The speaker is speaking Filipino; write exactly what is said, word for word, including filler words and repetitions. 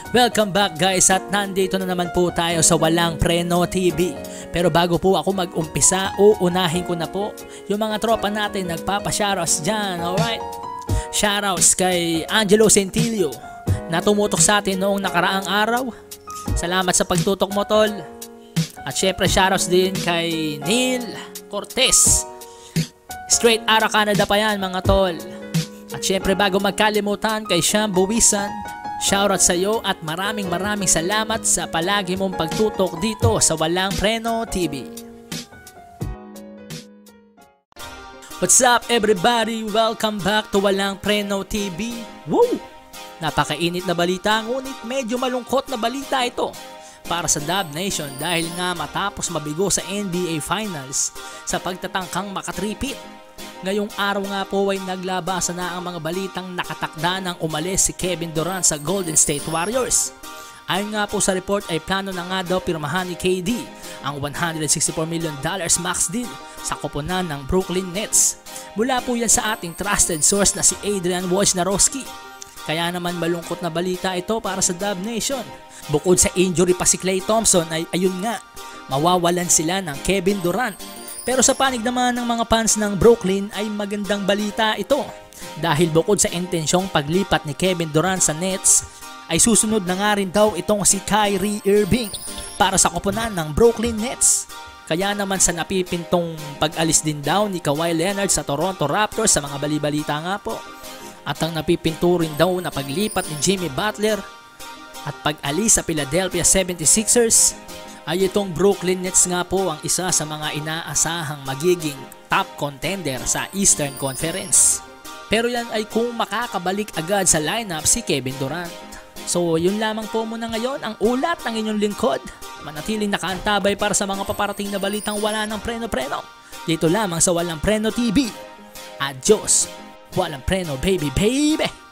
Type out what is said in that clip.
Welcome back guys at nandito na naman po tayo sa Walang Preno T V. Pero bago po ako mag-umpisa, uunahin ko na po yung mga tropa natin nagpapa-shoutouts dyan, alright? Shoutouts kay Angelo Centilio na tumutok sa atin noong nakaraang araw. Salamat sa pagtutok mo, tol. At syempre shoutouts din kay Neil Cortez. Straight Ara Canada pa yan mga tol. At syempre bago magkalimutan kay Sham Buwisan, shoutout sa iyo at maraming maraming salamat sa palagi mong pagtutok dito sa Walang Preno T V. What's up everybody? Welcome back to Walang Preno T V. Woo! Napakainit na balita ngunit medyo malungkot na balita ito para sa Dub Nation dahil nga matapos mabigo sa N B A Finals sa pagtatangkang makatripit. Ngayong araw nga po ay naglabasan na ang mga balitang nakatakda ng umalis si Kevin Durant sa Golden State Warriors. Ayon nga po sa report ay plano na nga daw pirmahan ni K D ang one hundred sixty-four million dollars max deal sa koponan ng Brooklyn Nets. Mula po yan sa ating trusted source na si Adrian Wojnarowski. Kaya naman malungkot na balita ito para sa Dub Nation. Bukod sa injury pa si Klay Thompson ay ayun nga, mawawalan sila ng Kevin Durant. Pero sa panig naman ng mga fans ng Brooklyn ay magandang balita ito dahil bukod sa intensyong paglipat ni Kevin Durant sa Nets ay susunod na nga rin daw itong si Kyrie Irving para sa koponan ng Brooklyn Nets. Kaya naman sa napipintong pag-alis din daw ni Kawhi Leonard sa Toronto Raptors sa mga balibalita nga po at ang napipinto rin daw na paglipat ni Jimmy Butler at pag-alis sa Philadelphia seventy-sixers ay itong Brooklyn Nets nga po ang isa sa mga inaasahang magiging top contender sa Eastern Conference. Pero yan ay kung makakabalik agad sa lineup si Kevin Durant. So yun lamang po muna ngayon ang ulat ng inyong lingkod. Manatiling nakaantabay para sa mga paparating na balitang wala ng preno-preno. Dito lamang sa Walang Preno T V. Adios! Walang Preno baby baby!